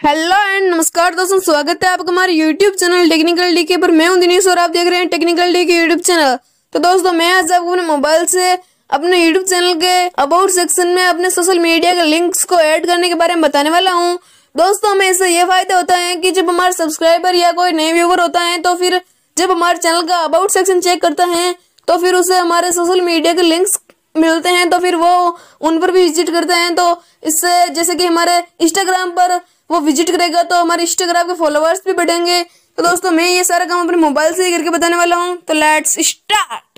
Hello and नमस्कार दोस्तों, स्वागत है आपका हमारे यूट्यूब चैनल टेक्निकल डीके पर। मैं हूं दिनेश और आप देख रहे हैं टेक्निकल डीके यूट्यूब चैनल। तो दोस्तों, मैं आज आपको अपने मोबाइल से अपने यूट्यूब चैनल के अबाउट सेक्शन में अपने सोशल मीडिया के लिंक्स को ऐड करने के बारे में बताने वाला हूं। दोस्तों, हमें इससे ये फायदा होता है कि जब हमारे सब्सक्राइबर या कोई नए व्यूवर होता है तो फिर जब हमारे चैनल का अबाउट सेक्शन चेक करता है तो फिर उसे हमारे सोशल मीडिया के लिंक्स मिलते हैं, तो फिर वो उन पर भी विजिट करते हैं। तो इससे जैसे कि हमारे इंस्टाग्राम पर वो विजिट करेगा तो हमारे इंस्टाग्राम के फॉलोअर्स भी बढ़ेंगे। तो दोस्तों, मैं ये सारा काम अपने मोबाइल से ही करके बताने वाला हूँ। तो लेट्स स्टार्ट।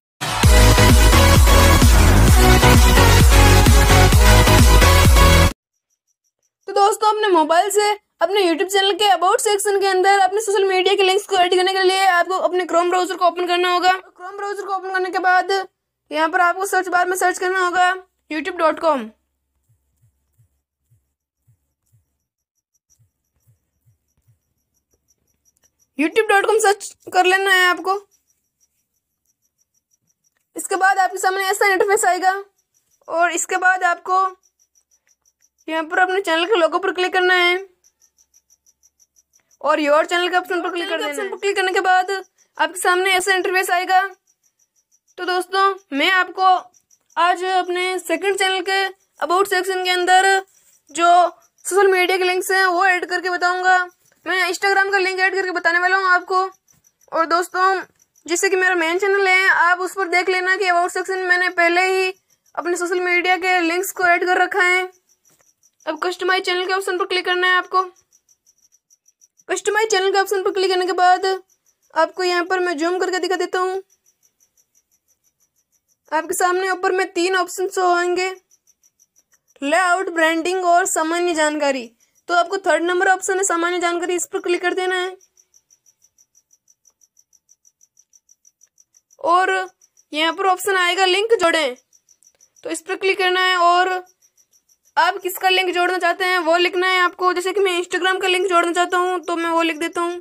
तो दोस्तों, अपने मोबाइल से अपने यूट्यूब चैनल के अबाउट सेक्शन के अंदर अपने सोशल मीडिया के लिंक्स को ऐड करने के लिए आपको अपने क्रोम ब्राउजर को ओपन करना होगा। क्रोम ब्राउजर को ओपन करने के बाद यहाँ पर आपको सर्च बार में सर्च करना होगा youtube.com। youtube.com सर्च कर लेना है आपको। इसके बाद आपके सामने ऐसा इंटरफेस आएगा और इसके बाद आपको यहाँ पर अपने चैनल के लोगो पर क्लिक करना है और योर चैनल के ऑप्शन पर क्लिक कर देना है। ऑप्शन पर क्लिक करने के बाद आपके सामने ऐसा इंटरफेस आएगा। तो दोस्तों, मैं आपको आज अपने सेकंड चैनल के अबाउट सेक्शन के अंदर जो सोशल मीडिया के लिंक्स हैं वो ऐड करके बताऊंगा। मैं इंस्टाग्राम का लिंक ऐड करके बताने वाला हूँ आपको। और दोस्तों, जैसे कि मेरा मेन चैनल है, आप उस पर देख लेना कि अबाउट सेक्शन मैंने पहले ही अपने सोशल मीडिया के लिंक्स को ऐड कर रखा है। अब कस्टमाइज चैनल के ऑप्शन पर क्लिक करना है आपको। कस्टमाइज चैनल के ऑप्शन पर क्लिक करने के बाद आपको यहाँ पर मैं जूम करके दिखा देता हूँ। आपके सामने ऊपर में 3 ऑप्शन होंगे, लेआउट, ब्रांडिंग और सामान्य जानकारी। तो आपको 3rd नंबर ऑप्शन है सामान्य जानकारी, इस पर क्लिक कर देना है। और यहाँ पर ऑप्शन आएगा लिंक जोड़ें, तो इस पर क्लिक करना है और आप किसका लिंक जोड़ना चाहते हैं वो लिखना है आपको। जैसे कि मैं इंस्टाग्राम का लिंक जोड़ना चाहता हूँ तो मैं वो लिख देता हूँ।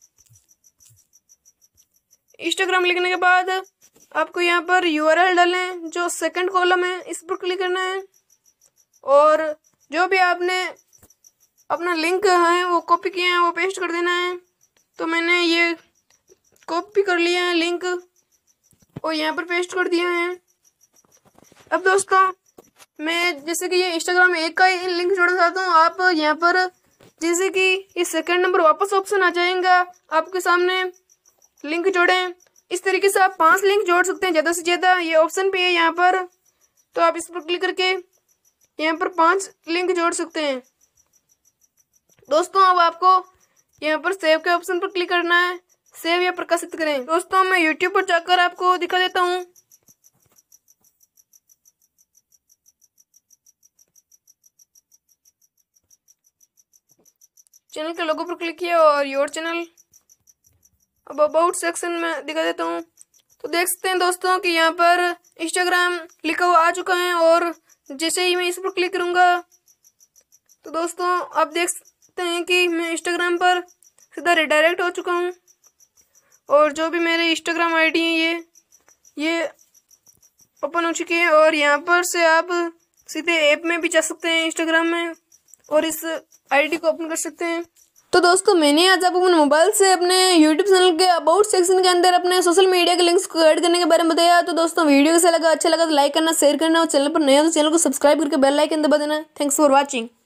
इंस्टाग्राम लिखने के बाद आपको यहाँ पर URL डालें, जो सेकंड कॉलम है इस पर क्लिक करना है और जो भी आपने अपना लिंक है वो कॉपी किए हैं वो पेस्ट कर देना है। तो मैंने ये कॉपी कर लिया है लिंक और यहाँ पर पेस्ट कर दिया है। अब दोस्तों, मैं जैसे कि ये इंस्टाग्राम एक का ही लिंक जोड़ना चाहता हूँ। आप यहाँ पर जैसे कि ये सेकंड नंबर वापस ऑप्शन आ जाएगा आपके सामने, लिंक जोड़ें। इस तरीके से आप 5 लिंक जोड़ सकते हैं ज़्यादा से ज़्यादा। ये ऑप्शन पे है यहाँ पर, तो आप इस पर क्लिक करके यहाँ पर 5 लिंक जोड़ सकते हैं। दोस्तों, अब आपको यहाँ पर सेव के ऑप्शन पर क्लिक करना है, सेव या प्रकाशित करें। दोस्तों, मैं यूट्यूब पर जाकर आपको दिखा देता हूँ। चैनल के लोगो पर क्लिक किया और योर चैनल। अब अबाउट सेक्शन में दिखा देता हूँ। तो देख सकते हैं दोस्तों कि यहाँ पर इंस्टाग्राम लिखा हुआ आ चुका है और जैसे ही मैं इस पर क्लिक करूँगा तो दोस्तों आप देख सकते हैं कि मैं इंस्टाग्राम पर सीधा रिडायरेक्ट हो चुका हूँ। और जो भी मेरे इंस्टाग्राम आईडी है ये ओपन हो चुकी है और यहाँ पर से आप सीधे ऐप में भी जा सकते हैं इंस्टाग्राम में और इस आईडी को ओपन कर सकते हैं। तो दोस्तों, मैंने आज आपको अपने मोबाइल से अपने यूट्यूब चैनल के अबाउट सेक्शन के अंदर अपने सोशल मीडिया के लिंक्स को ऐड करने के बारे में बताया। तो दोस्तों, वीडियो कैसा लगा, अच्छा लगा तो लाइक करना, शेयर करना और चैनल पर नया तो चैनल को सब्सक्राइब करके बेल आइकन दबा देना। Thanks for watching.